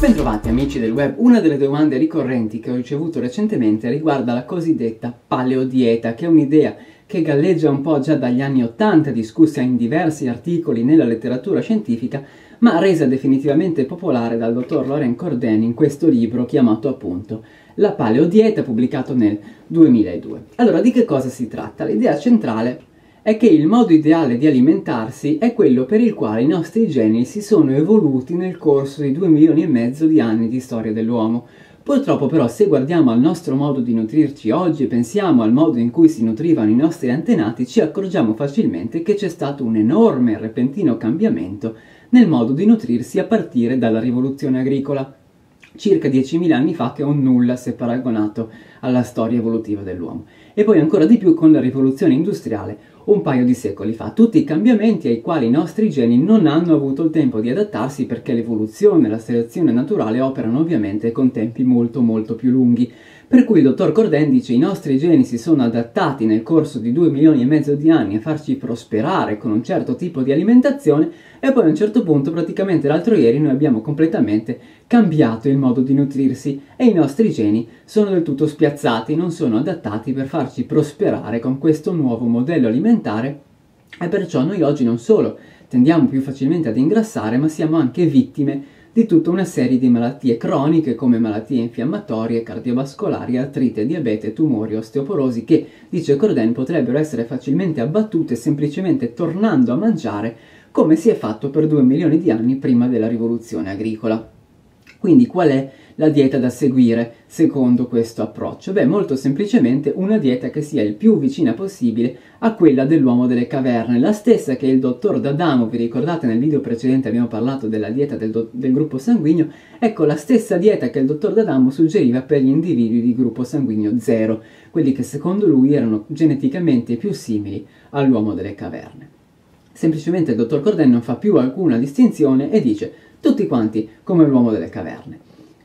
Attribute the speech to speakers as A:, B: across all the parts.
A: Bentrovati amici del web. Una delle domande ricorrenti che ho ricevuto recentemente riguarda la cosiddetta paleodieta, che è un'idea che galleggia un po' già dagli anni '80, discussa in diversi articoli nella letteratura scientifica, ma resa definitivamente popolare dal dottor Laurent Cordain in questo libro chiamato appunto La paleodieta, pubblicato nel 2002. Allora, di che cosa si tratta? L'idea centrale è che il modo ideale di alimentarsi è quello per il quale i nostri geni si sono evoluti nel corso di 2 milioni e mezzo di anni di storia dell'uomo. Purtroppo però, se guardiamo al nostro modo di nutrirci oggi e pensiamo al modo in cui si nutrivano i nostri antenati, ci accorgiamo facilmente che c'è stato un enorme e repentino cambiamento nel modo di nutrirsi a partire dalla rivoluzione agricola, circa 10.000 anni fa, che è un nulla se paragonato alla storia evolutiva dell'uomo. E poi ancora di più con la rivoluzione industriale, un paio di secoli fa. Tutti i cambiamenti ai quali i nostri geni non hanno avuto il tempo di adattarsi, perché l'evoluzione e la selezione naturale operano ovviamente con tempi molto più lunghi. Per cui il dottor Cordain dice: i nostri geni si sono adattati nel corso di 2 milioni e mezzo di anni a farci prosperare con un certo tipo di alimentazione, e poi a un certo punto, praticamente l'altro ieri, noi abbiamo completamente cambiato il modo di nutrirsi e i nostri geni sono del tutto spiazzati, non sono adattati per farci prosperare con questo nuovo modello alimentare, e perciò noi oggi non solo tendiamo più facilmente ad ingrassare, ma siamo anche vittime di tutta una serie di malattie croniche, come malattie infiammatorie, cardiovascolari, artrite, diabete, tumori, osteoporosi, che, dice Cordain, potrebbero essere facilmente abbattute semplicemente tornando a mangiare come si è fatto per 2 milioni di anni prima della rivoluzione agricola. Quindi qual è la dieta da seguire secondo questo approccio? Beh, molto semplicemente una dieta che sia il più vicina possibile a quella dell'uomo delle caverne, la stessa che il dottor D'Adamo, vi ricordate nel video precedente abbiamo parlato della dieta del gruppo sanguigno, ecco la stessa dieta che il dottor D'Adamo suggeriva per gli individui di gruppo sanguigno 0, quelli che secondo lui erano geneticamente più simili all'uomo delle caverne. Semplicemente il dottor Cordain non fa più alcuna distinzione e dice: tutti quanti come l'uomo delle caverne.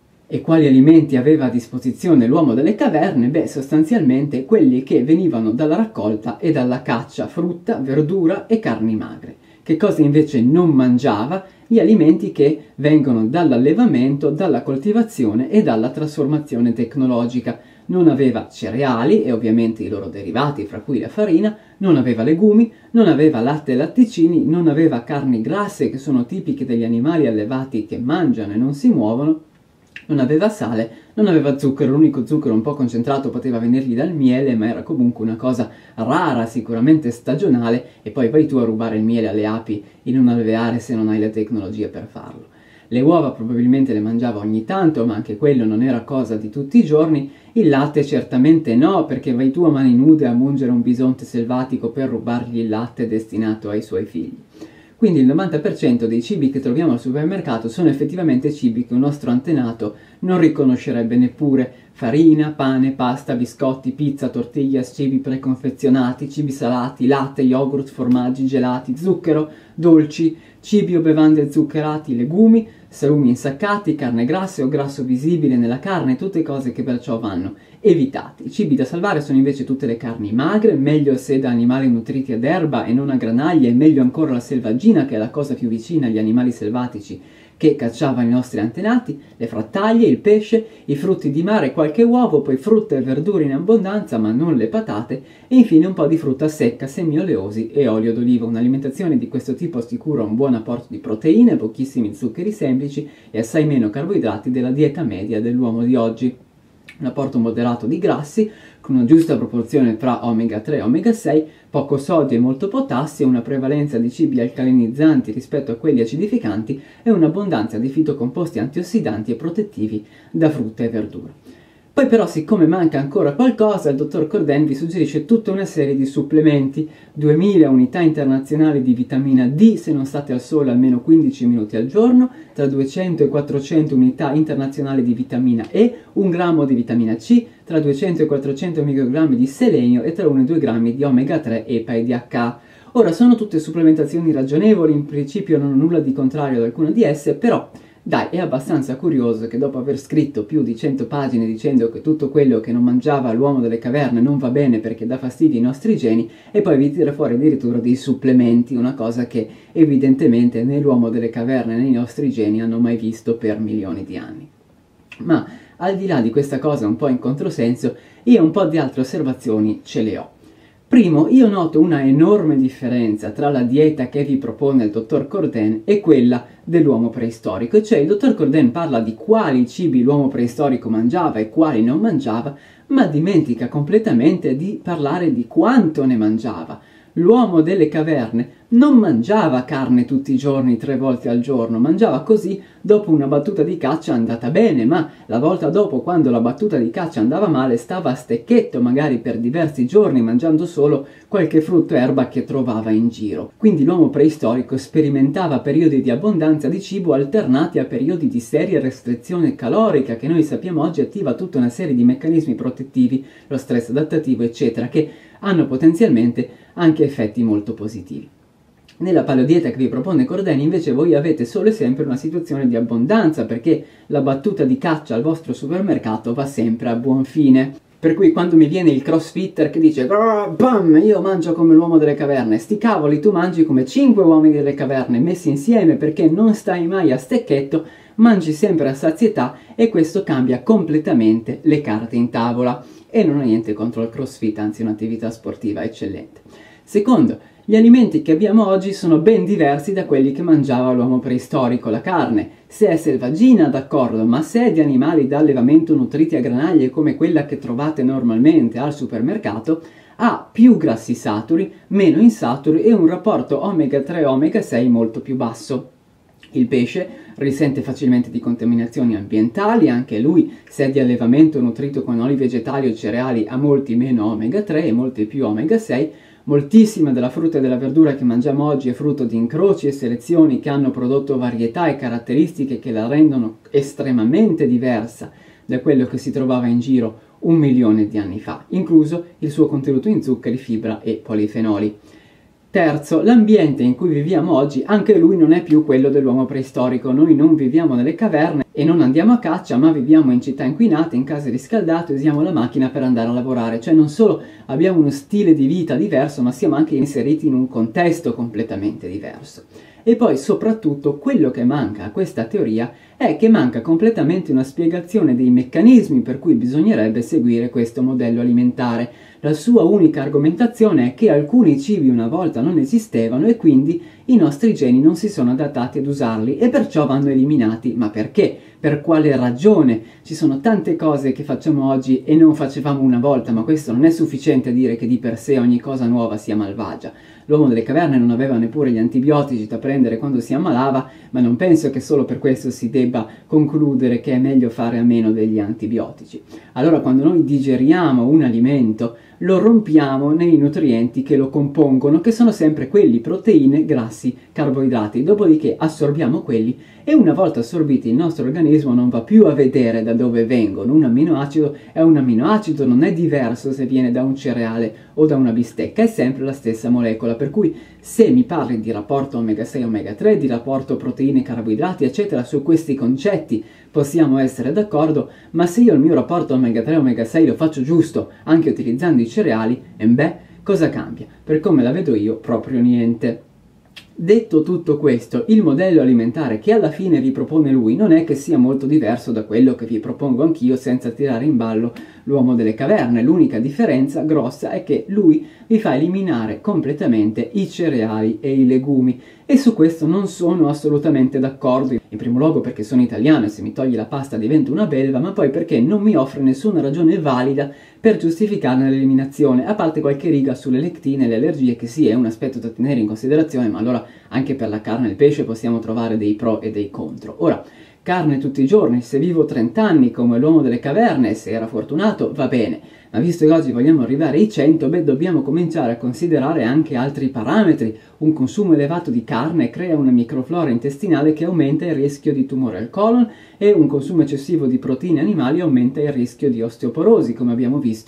A: E quali alimenti aveva a disposizione l'uomo delle caverne? Beh, sostanzialmente quelli che venivano dalla raccolta e dalla caccia: frutta, verdura e carni magre. Che cosa invece non mangiava? Gli alimenti che vengono dall'allevamento, dalla coltivazione e dalla trasformazione tecnologica. Non aveva cereali e ovviamente i loro derivati, fra cui la farina, non aveva legumi, non aveva latte e latticini, non aveva carni grasse che sono tipiche degli animali allevati che mangiano e non si muovono, non aveva sale, non aveva zucchero. L'unico zucchero un po' concentrato poteva venirgli dal miele, ma era comunque una cosa rara, sicuramente stagionale, e poi vai tu a rubare il miele alle api in un alveare se non hai le tecnologie per farlo. Le uova probabilmente le mangiava ogni tanto, ma anche quello non era cosa di tutti i giorni. Il latte certamente no, perché vai tu a mani nude a mungere un bisonte selvatico per rubargli il latte destinato ai suoi figli. Quindi il 90% dei cibi che troviamo al supermercato sono effettivamente cibi che un nostro antenato non riconoscerebbe neppure: farina, pane, pasta, biscotti, pizza, tortillas, cibi preconfezionati, cibi salati, latte, yogurt, formaggi, gelati, zucchero, dolci, cibi o bevande zuccherati, legumi, salumi insaccati, carne grassa o grasso visibile nella carne, tutte cose che perciò vanno evitati. I cibi da salvare sono invece tutte le carni magre, meglio se da animali nutriti ad erba e non a granaglia, e meglio ancora la selvaggina, che è la cosa più vicina agli animali selvatici che cacciavano i nostri antenati, le frattaglie, il pesce, i frutti di mare, qualche uovo, poi frutta e verdure in abbondanza ma non le patate, e infine un po' di frutta secca, semi oleosi e olio d'oliva. Un'alimentazione di questo tipo assicura un buon apporto di proteine, pochissimi zuccheri semplici e assai meno carboidrati della dieta media dell'uomo di oggi. Un apporto moderato di grassi, con una giusta proporzione fra omega 3 e omega 6, poco sodio e molto potassio, una prevalenza di cibi alcalinizzanti rispetto a quelli acidificanti e un'abbondanza di fitocomposti antiossidanti e protettivi da frutta e verdura. Poi però, siccome manca ancora qualcosa, il dottor Cordain vi suggerisce tutta una serie di supplementi: 2000 unità internazionali di vitamina D se non state al sole almeno 15 minuti al giorno, tra 200 e 400 unità internazionali di vitamina E, 1 grammo di vitamina C, tra 200 e 400 microgrammi di selenio e tra 1 e 2 grammi di omega 3, EPA e DHA. Ora, sono tutte supplementazioni ragionevoli, in principio non ho nulla di contrario ad alcuna di esse, però Dai, è abbastanza curioso che dopo aver scritto più di 100 pagine dicendo che tutto quello che non mangiava l'uomo delle caverne non va bene perché dà fastidio ai nostri geni, e poi vi tira fuori addirittura dei supplementi, una cosa che evidentemente né l'uomo delle caverne né i nostri geni hanno mai visto per milioni di anni. Ma al di là di questa cosa un po' in controsenso, io un po' di altre osservazioni ce le ho. Primo, io noto una enorme differenza tra la dieta che vi propone il dottor Courdain e quella dell'uomo preistorico, cioè il dottor Courdain parla di quali cibi l'uomo preistorico mangiava e quali non mangiava, ma dimentica completamente di parlare di quanto ne mangiava. L'uomo delle caverne non mangiava carne tutti i giorni, 3 volte al giorno, mangiava così dopo una battuta di caccia andata bene, ma la volta dopo, quando la battuta di caccia andava male, stava a stecchetto magari per diversi giorni mangiando solo qualche frutto e erba che trovava in giro. Quindi l'uomo preistorico sperimentava periodi di abbondanza di cibo alternati a periodi di seria restrizione calorica, che noi sappiamo oggi attiva tutta una serie di meccanismi protettivi, lo stress adattativo eccetera, che hanno potenzialmente anche effetti molto positivi. Nella paleodieta che vi propone Courdain invece voi avete solo e sempre una situazione di abbondanza, perché la battuta di caccia al vostro supermercato va sempre a buon fine. Per cui quando mi viene il crossfitter che dice bam, io mangio come l'uomo delle caverne, sti cavoli, tu mangi come 5 uomini delle caverne messi insieme perché non stai mai a stecchetto, mangi sempre a sazietà e questo cambia completamente le carte in tavola. E non ho niente contro il crossfit, anzi è un'attività sportiva eccellente. Secondo, gli alimenti che abbiamo oggi sono ben diversi da quelli che mangiava l'uomo preistorico. La carne, se è selvaggina, d'accordo, ma se è di animali da allevamento nutriti a granaglie come quella che trovate normalmente al supermercato, ha più grassi saturi, meno insaturi e un rapporto omega 3 omega 6 molto più basso. Il pesce risente facilmente di contaminazioni ambientali, anche lui, se è di allevamento nutrito con oli vegetali o cereali, ha molti meno omega 3 e molti più omega 6. Moltissima della frutta e della verdura che mangiamo oggi è frutto di incroci e selezioni che hanno prodotto varietà e caratteristiche che la rendono estremamente diversa da quello che si trovava in giro 1 milione di anni fa, incluso il suo contenuto in zuccheri, fibra e polifenoli. Terzo, l'ambiente in cui viviamo oggi, anche lui non è più quello dell'uomo preistorico. Noi non viviamo nelle caverne e non andiamo a caccia, ma viviamo in città inquinate, in case riscaldate, usiamo la macchina per andare a lavorare. Cioè non solo abbiamo uno stile di vita diverso, ma siamo anche inseriti in un contesto completamente diverso. E poi soprattutto quello che manca a questa teoria è che manca completamente una spiegazione dei meccanismi per cui bisognerebbe seguire questo modello alimentare. La sua unica argomentazione è che alcuni cibi una volta non esistevano e quindi i nostri geni non si sono adattati ad usarli e perciò vanno eliminati. Ma perché? Per quale ragione? Ci sono tante cose che facciamo oggi e non facevamo una volta, ma questo non è sufficiente a dire che di per sé ogni cosa nuova sia malvagia. L'uomo delle caverne non aveva neppure gli antibiotici da prendere quando si ammalava, ma non penso che solo per questo si debba concludere che è meglio fare a meno degli antibiotici. Allora quando noi digeriamo un alimento, lo rompiamo nei nutrienti che lo compongono, che sono sempre quelli: proteine, grassi, carboidrati. Dopodiché assorbiamo quelli e una volta assorbiti il nostro organismo non va più a vedere da dove vengono. Un amminoacido è un amminoacido, non è diverso se viene da un cereale o da una bistecca, è sempre la stessa molecola. Per cui se mi parli di rapporto omega 6 omega 3, di rapporto proteine carboidrati eccetera, su questi concetti possiamo essere d'accordo, ma se io il mio rapporto omega 3 omega 6 lo faccio giusto anche utilizzando i cereali, cosa cambia? Per come la vedo io, proprio niente. Detto tutto questo, il modello alimentare che alla fine vi propone lui non è che sia molto diverso da quello che vi propongo anch'io, senza tirare in ballo l'uomo delle caverne. L'unica differenza grossa è che lui vi fa eliminare completamente i cereali e i legumi, e su questo non sono assolutamente d'accordo. In primo luogo perché sono italiano e se mi toglie la pasta divento una belva, ma poi perché non mi offre nessuna ragione valida per giustificarne l'eliminazione, a parte qualche riga sulle lectine e le allergie, che sì, è un aspetto da tenere in considerazione, ma allora anche per la carne e il pesce possiamo trovare dei pro e dei contro. Ora, carne tutti i giorni, se vivo 30 anni come l'uomo delle caverne, se era fortunato, va bene, ma visto che oggi vogliamo arrivare ai 100, dobbiamo cominciare a considerare anche altri parametri. Un consumo elevato di carne crea una microflora intestinale che aumenta il rischio di tumore al colon, e un consumo eccessivo di proteine animali aumenta il rischio di osteoporosi, come abbiamo visto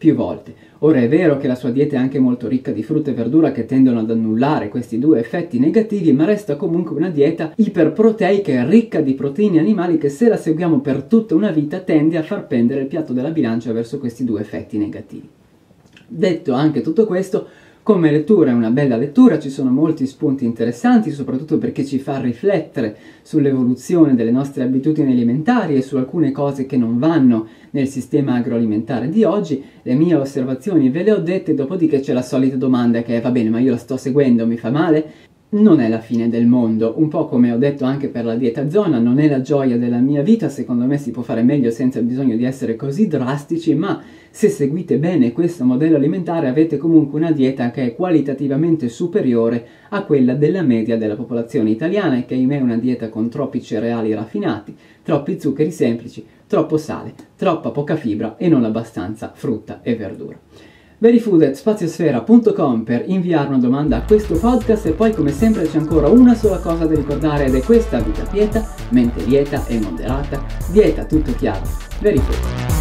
A: più volte. Ora è vero che la sua dieta è anche molto ricca di frutta e verdura che tendono ad annullare questi due effetti negativi, ma resta comunque una dieta iperproteica e ricca di proteine animali che, se la seguiamo per tutta una vita, tende a far pendere il piatto della bilancia verso questi due effetti negativi. Detto anche tutto questo, come lettura è una bella lettura, ci sono molti spunti interessanti, soprattutto perché ci fa riflettere sull'evoluzione delle nostre abitudini alimentari e su alcune cose che non vanno nel sistema agroalimentare di oggi. Le mie osservazioni ve le ho dette, dopodiché c'è la solita domanda che è: va bene, ma io la sto seguendo, mi fa male? Non è la fine del mondo, un po' come ho detto anche per la dieta zona, non è la gioia della mia vita, secondo me si può fare meglio senza bisogno di essere così drastici, ma se seguite bene questo modello alimentare avete comunque una dieta che è qualitativamente superiore a quella della media della popolazione italiana, e che ahimè è una dieta con troppi cereali raffinati, troppi zuccheri semplici, troppo sale, troppa poca fibra e non abbastanza frutta e verdura. veryfood@spaziosfera.com per inviare una domanda a questo podcast, e poi come sempre c'è ancora una sola cosa da ricordare, ed è questa: vita quieta, mente lieta e moderata, dieta tutto chiaro, Veryfood.